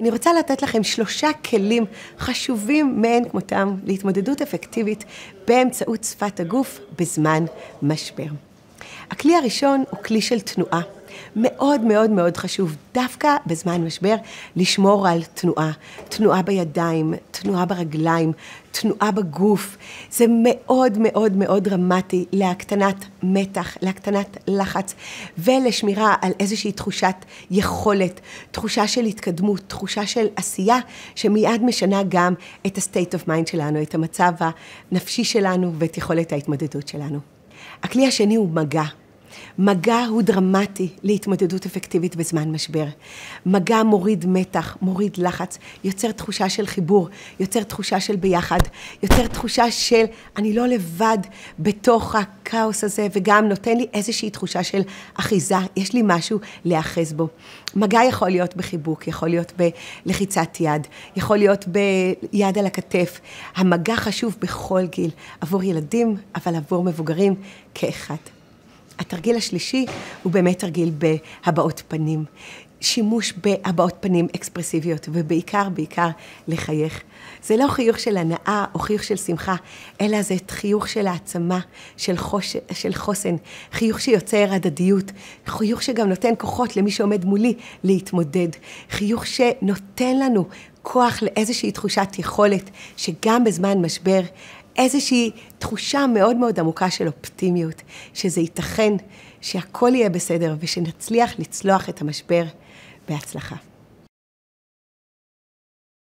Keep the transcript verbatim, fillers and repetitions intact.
אני רוצה לתת לכם שלושה כלים חשובים מאין כמותם להתמודדות אפקטיבית באמצעות שפת הגוף בזמן משבר. הכלי הראשון הוא כלי של תנועה. מאוד מאוד מאוד חשוב דווקא בזמן משבר לשמור על תנועה. תנועה בידיים, תנועה ברגליים, תנועה בגוף. זה מאוד מאוד מאוד דרמטי להקטנת מתח, להקטנת לחץ ולשמירה על איזושהי תחושת יכולת, תחושה של התקדמות, תחושה של עשייה שמיד משנה גם את ה-state of mind שלנו, את המצב הנפשי שלנו ואת יכולת ההתמודדות שלנו. הכלי השני הוא מגע. מגע הוא דרמטי להתמודדות אפקטיבית בזמן משבר. מגע מוריד מתח, מוריד לחץ, יוצר תחושה של חיבור, יוצר תחושה של ביחד, יוצר תחושה של אני לא לבד בתוך הכאוס הזה, וגם נותן לי איזושהי תחושה של אחיזה, יש לי משהו להאחז בו. מגע יכול להיות בחיבוק, יכול להיות בלחיצת יד, יכול להיות ביד על הכתף. המגע חשוב בכל גיל, עבור ילדים, אבל עבור מבוגרים כאחד. התרגיל השלישי הוא באמת תרגיל בהבעות פנים. שימוש בהבעות פנים אקספרסיביות, ובעיקר, בעיקר לחייך. זה לא חיוך של הנאה או חיוך של שמחה, אלא זה חיוך של העצמה, של, חוש, של חוסן, חיוך שיוצר הדדיות, חיוך שגם נותן כוחות למי שעומד מולי להתמודד, חיוך שנותן לנו כוח לאיזושהי תחושת יכולת, שגם בזמן משבר, איזושהי תחושה מאוד מאוד עמוקה של אופטימיות, שזה ייתכן שהכל יהיה בסדר ושנצליח לצלוח את המשבר בהצלחה.